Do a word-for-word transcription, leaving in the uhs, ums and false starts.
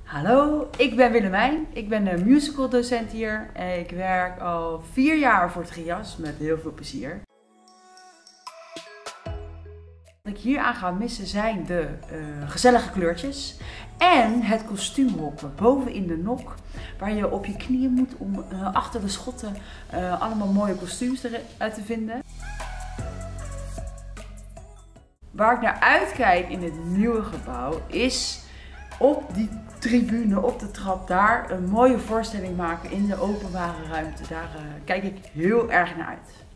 Hallo, ik ben Willemijn. Ik ben een musicaldocent hier. En ik werk al vier jaar voor het Trias met heel veel plezier. Wat ik hier aan ga missen zijn de uh, gezellige kleurtjes en het kostuumhoppen boven in de nok, waar je op je knieën moet om uh, achter de schotten uh, allemaal mooie kostuums uit te vinden. Waar ik naar uitkijk in het nieuwe gebouw is op die tribune, op de trap, daar een mooie voorstelling maken in de openbare ruimte. Daar uh, kijk ik heel erg naar uit.